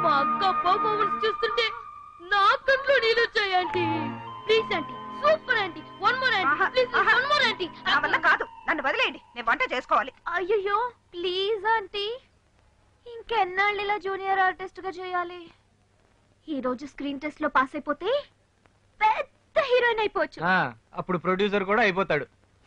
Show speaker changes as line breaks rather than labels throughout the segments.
మా అక్క పర్ఫార్మెన్స్ చూస్తుంటే నా కంట్లో నీళ్ళు వచ్చాయి aunty. Please aunty, super aunty, one more aunty, please one more aunty.
నా వల్ల కాదు, నన్ను వదిలేయండి, నేను వంట చేసుకోవాలి.
అయ్యో ప్లీజ్ ఆంటీ, ఇంకెన్నాళ్ళు ఇలా జూనియర్ ఆర్టిస్ట్ గా చేయాలి? ఈ రోజు స్క్రీన్ టెస్ట్ లో పాస్ అయిపోతే పెద్ద హీరోయిన్ అయిపోవచ్చు.
అప్పుడు ప్రొడ్యూసర్ కూడా అయిపోతాడు.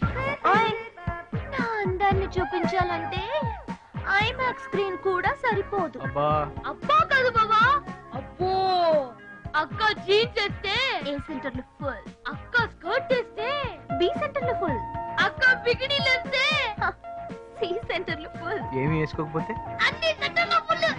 నా అందాన్ని చూపించాలంటే ఐమాక్స్ స్క్రీన్ కూడా సరిపోదు.
అబ్బా కాదు బాబా, అబ్బో. అక్క జీన్స్ వేస్తే
ఏ సెంటర్ లో ఫుల్,
అక్క స్కర్ట్ వేస్తే
బి సెంటర్ లో ఫుల్,
అక్క బికినీలు వేస్తే
సి సెంటర్ లో ఫుల్,
ఏమి వేసుకోకపోతే
అన్ని సెంటర్ లో ఫుల్.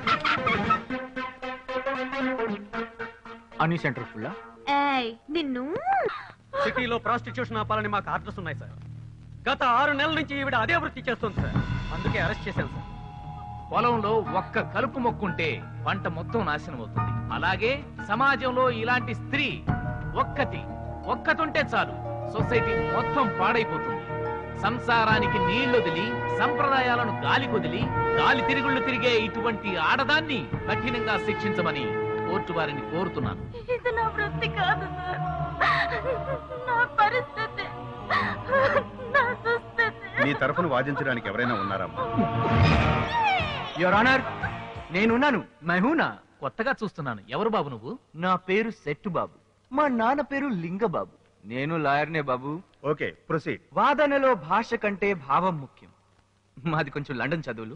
అన్ని సెంటర్ ఫుల్.
నిన్ను
సిటీలో ప్రాస్టిట్యూషన్ ఆపాలని మాకు ఆర్డర్స్ ఉన్నాయి సార్. గత 6 నెలల నుంచి ఈవిడ అదే వృత్తి చేస్తుంది సార్, అందుకే అరెస్ట్ చేశాను సార్.
పొలంలో ఒక్క కలుపు మొక్కుంటే పంట మొత్తం నాశనం అవుతుంది. అలాగే సమాజంలో ఇలాంటి స్త్రీ ఒక్కతుంటే చాలు, సొసైటీ మొత్తం పాడైపోతుంది. సంసారానికి నీళ్లొదిలి సంప్రదాయాలను గాలికొదిలి గాలి తిరుగుళ్ళు తిరిగే ఇటువంటి ఆడదాన్ని కఠినంగా శిక్షించమని కోర్టు వారిని కోరుతున్నాను.
ఇది నా వృత్తి కాదు సార్, నా పరిస్థితి, నా దుస్థితి.
మీ తరఫున వాదించడానికి ఎవరైనా ఉన్నారమ్మా?
యువర్ ఆనర్, నేనున్నాను. మహూనా కొత్తగా చూస్తున్నాను. ఎవరు బాబు నువ్వు?
నా పేరు సెట్టు బాబు, మా నాన్న పేరు లింగబాబు. నేను లాయర్నే బాబు.
Okay, proceed.
వాదనలో భాష కంటే భావం ముఖ్యం. మాది కొంచెం లండన్ చదువులు,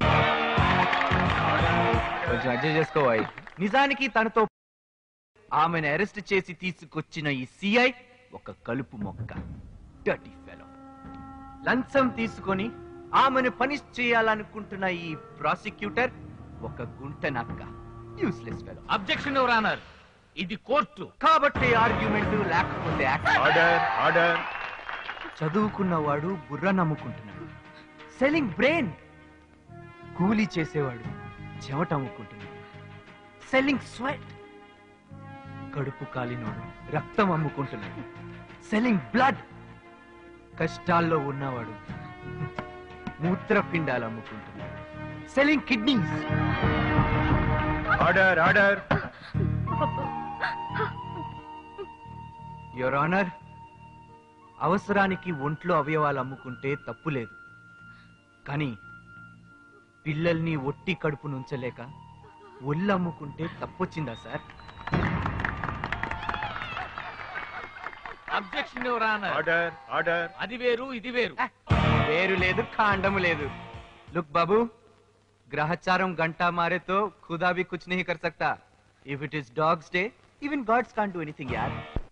కొంచెం అడ్జస్ట్ చేసుకోవాలి. నిజానికి తనతో ఆమెను అరెస్ట్ చేసి తీసుకొచ్చిన ఈ సిఐ ఒక కలుపు మొక్క, డర్టీ ఫెలో. లంచం తీసుకొని ఆమెను పనిష్ చేయాలనుకుంటున్న ఈ ప్రాసిక్యూటర్ ఒక గుంట నక్క, useless fellow.
Objection your honour, ఇది కోర్టు
కాబట్టి ఆర్గ్యుమెంట్ లేకపోతే
ఆర్డర్, ఆర్డర్.
చదువుకున్నవాడు బుర్ర నమ్ముకుంటున్నాడు, సెల్లింగ్ బ్రెయిన్. కూలీ చేసేవాడు చెమట అమ్ముకుంటున్నాడు, సెల్లింగ్ స్వెట్. కడుపు కాలినోడు రక్తం అమ్ముకుంటున్నాడు, సెల్లింగ్ బ్లడ్. కష్టాల్లో ఉన్నవాడు మూత్రపిండాలు అమ్ముకుంటున్నాడు, selling kidneys.
Order, order.
Your honour, అవసరానికి ఒంట్లో అవయవాలు అమ్ముకుంటే తప్పు లేదు, కానీ పిల్లల్ని ఒట్టి కడుపు నుంచలేక ఒళ్ళు అమ్ముకుంటే తప్పొచ్చిందా sir?
Objection your honour.
Order, order.
అది వేరు ఇది వేరు.
వేరు లేదు, కాండము లేదు. లుక్ బాబు, గ్రహచారం గంటా మారే తో ఖుదా भी कुछ नहीं कर सकता. If it is Dog's Day, even gods can't do anything यार.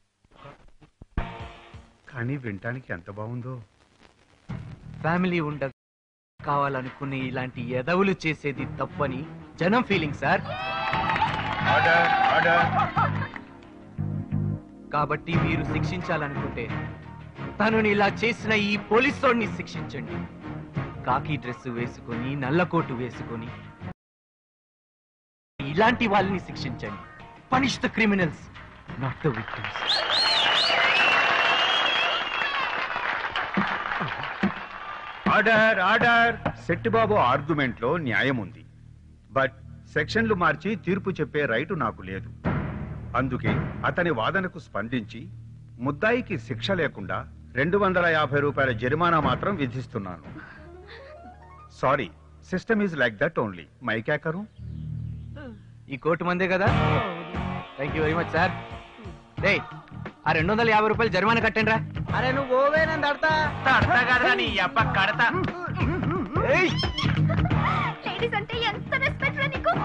కానీ వినటానికి ఎంత బాగుందో.
ఫ్యామిలీ ఉండ కావాలనుకునే ఇలాంటి ఎదవులు చేసేది తప్పని జనం ఫీలింగ్ సార్.
Order, order.
కాబట్టి మీరు శిక్షించాలనుకుంటే తనని ఇలా చేసిన ఈ పోలీసోడిని శిక్షించండి. కాకి డ్రెస్ వేసుకొని నల్లకోటు వేసుకొని ఇలాంటి వాళ్ళని శిక్షించండి. Punish the criminals, not the victims.
Order, order. Settibabu argument లో న్యాయం ఉంది, బట్ సెక్షన్లు మార్చి తీర్పు చెప్పే రైటు నాకు లేదు. అందుకే అతని వాదనకు స్పందించి ముద్దాయికి శిక్ష లేకుండా 250 రూపాయల జరిమానా మాత్రం విధిస్తున్నాను. Sorry, system is like that only. మై క్యా కరూ?
ఈ కోర్టు మందే కదా. Thank you very much sir. రే, ఆ 250 రూపాయలు జరిమానా కట్టండి రా.
అరే నువ్వు ఓవే, నేను
కడతా కదా నీ అబ్బ కడతా.
లేడీస్ అంటే ఎంత రెస్పెక్ట్ రా నీకు.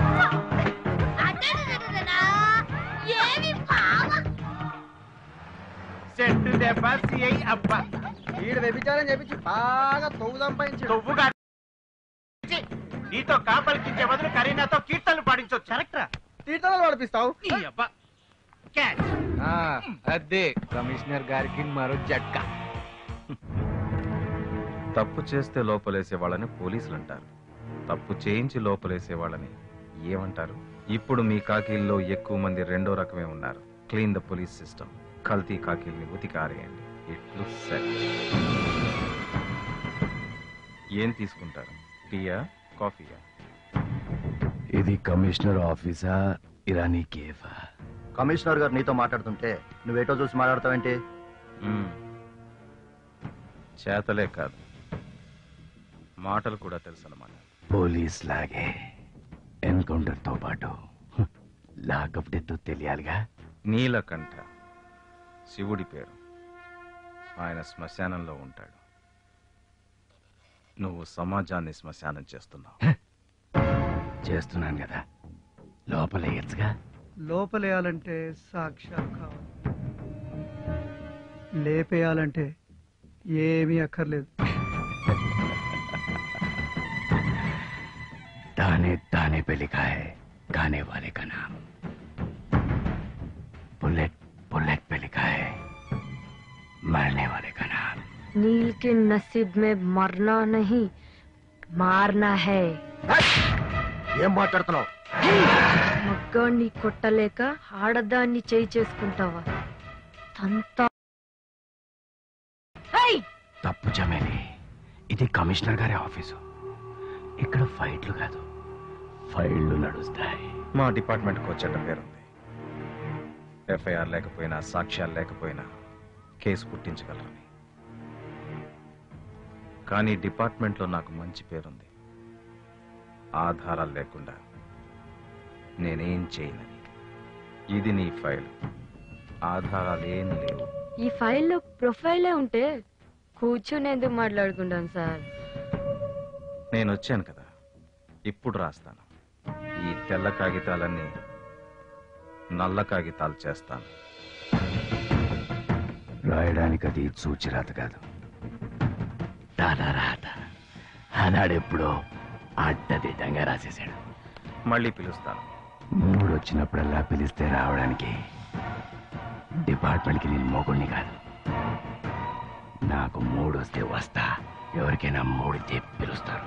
చెట్టు దెబ్బ సిఐ అబ్బ.
వీడు వ్యభిచారం చెప్పించి బాగా తొవ్వు సంపాదించాడు.
తొవ్వుగా నీతో కాపలికించే బదులు కరీనాతో కీర్తనలు పాడించవచ్చు. కరెక్టరా?
తీర్థాలు నడిపిస్తావు.
అదే కమిషనర్ గారికి మరో జట్కా.
తప్పు చేస్తే లోపలేసే వాళ్ళని పోలీసులు అంటారు, తప్పు చేయించి లోపలేసే వాళ్ళని ఏమంటారు? ఇప్పుడు మీ కాకీల్లో ఎక్కువ మంది రెండో రకమే ఉన్నారు. Clean the police system. కల్తీ కాకీల్ని ఉతికారేయండి. It looks set. ఏం తీసుకుంటారు? టీయా, కాఫీయా?
ఇది కమిషనర్ ఆఫీసా ఇరానీ కేఫా?
కమిషనర్ గారు నీతో మాట్లాడుతుంటే నువ్వేటో చూసి మాట్లాడతావేంటి?
చేతలే కాదు, మాటలు కూడా తెలుసు అన్నమాట.
పోలీస్ లాగే ఎన్కౌంటర్ తో పాటు లాకప్ డెత్ తెలియాలిగా.
నీలకంఠ శివుడి పేరు. ఆయన శ్మశానంలో ఉంటాడు. నువ్వు సమాజాన్ని శ్మశానం చేస్తున్నావు.
చేస్తున్నాను కదా, లోపలేయచ్చుగా.
లోపలేయాలంటే సాక్ష్యాలు కావాలి, లేపేయాలంటే ఏమీ అక్కర్లేదు.
ताने ताने पे लिखा है गाने वाले का नाम, बुलेट बुलेट पे लिखा है मरने वाले का नाम.
नील के नसीब में मरना नहीं मारना है.
ఏం మాట్లాడుతున్నావు?
మగ్గాన్ని కొట్టలేక ఆడదాన్ని చేయి చేసుకుంటావా?
తప్పు చమేలి, ఇది కమిషనర్ గారి ఆఫీసు. ఇక్కడ ఫైట్లు కాదు, ఫైళ్లు నడుస్తాయి.
మా డిపార్ట్మెంట్కి వచ్చేట పేరుంది. ఎఫ్ఐఆర్ లేకపోయినా సాక్ష్యాలు లేకపోయినా కేసు పుట్టించగలరని. కానీ డిపార్ట్మెంట్లో నాకు మంచి పేరుంది. ఆధారాలు లేకుండా నేనేం చేయనని. ఇది నీ ఫైల్, ఆధారాలు ఏం లేవు.
ఈ ఫైల్లో ప్రొఫైలే ఉంటే కూర్చుని ఎందుకు మాట్లాడుకుంటాం సార్?
నేను వచ్చాను కదా, ఇప్పుడు రాస్తాను. ఈ తెల్ల కాగితాలన్నీ నల్ల కాగితాలు చేస్తాను.
రాయడానికి అది సూచిరాత కాదు, రాత. ఆనాడెప్పుడో అడ్డదిడ్డంగా రాసేశాడు.
మళ్ళీ పిలుస్తాను.
మూడు వచ్చినప్పుడల్లా పిలిస్తే రావడానికి డిపార్ట్మెంట్కి నేను మొగుణ్ణి కాదు. నాకు మూడు వస్తే వస్తా, ఎవరికైనా మూడితే పిలుస్తారు.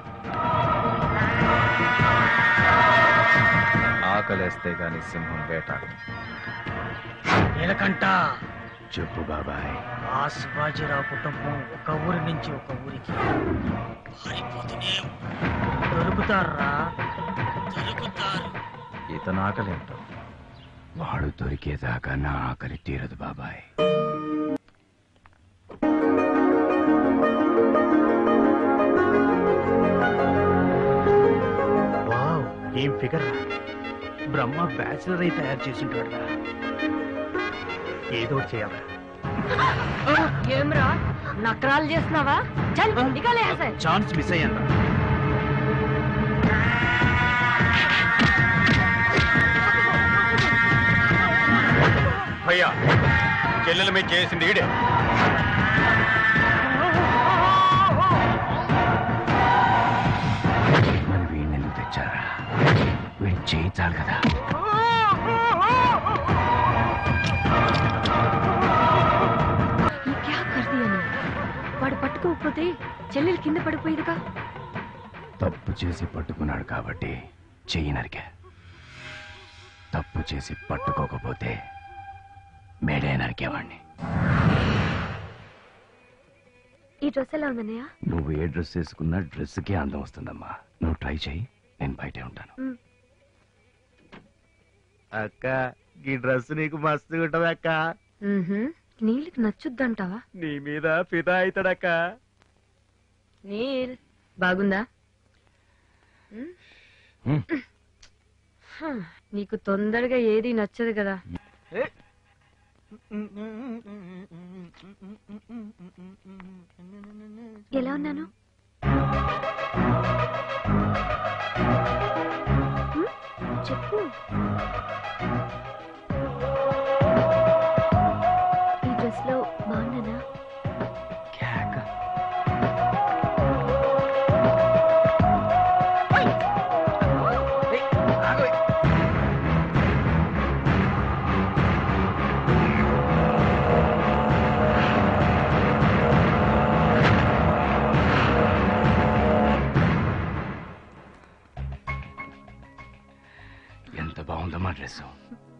ఆకలేస్తే గాని సింహం వేటాడు.
నీలకంఠ,
చెప్పు బాబాయ్.
ఆ శివాజీరావు కుటుంబం ఒక ఊరి నుంచి ఒక ఊరికి పారిపోతూనే దొరుకుతారా? దొరుకుతారు.
ఇతను ఆకలేంటో.
వాడు దొరికేదాకా నా ఆకలి తీరదు బాబాయ్.
ఏం ఫిగర్ రా! బ్రహ్మ బ్యాచులర్ అయి తయారు చేసింటాడు. ఏదో చేయాలా?
ఏమ్రా నకరాలు చేస్తున్నావా?
ఛాన్స్ మిస్ అయ్యాను.
భయ్యా, చెల్లెల మీద చేసింది ఈడే.
మరి వీణెందుకు తెచ్చారా? వీడు చేయించాలి కదా.
వాడు పట్టుకోకపోతే చెల్లెలు కింద పడిపోయేదిగా.
తప్పు చేసి పట్టుకున్నాడు కాబట్టి చెయ్యి నరికా. తప్పు చేసి పట్టుకోకపోతే మేడే నరికేవాణ్ణి.
ఈ డ్రెస్ ఎలా ఉందన్నయ్య?
నువ్వు ఏ డ్రెస్ వేసుకున్నా డ్రెస్కి అందం వస్తుందమ్మా. నువ్వు ట్రై చేయి, నేను బయటే ఉంటాను.
అక్క, ఈ డ్రెస్ నీకు మస్తు ఉంటది అక్క.
నీళ్ళకి నచ్చుద్దంటావా?
నీ మీద ఫిదా అవుతాడక్క.
నీల్ బాగుందా? నీకు తొందరగా ఏది నచ్చదు కదా.
ఎలా ఉన్నాను? చెప్పు. ఈ డ్రెస్ లో బాగున్నానా?
ఎంత బాగుందమ్మా డ్రెస్.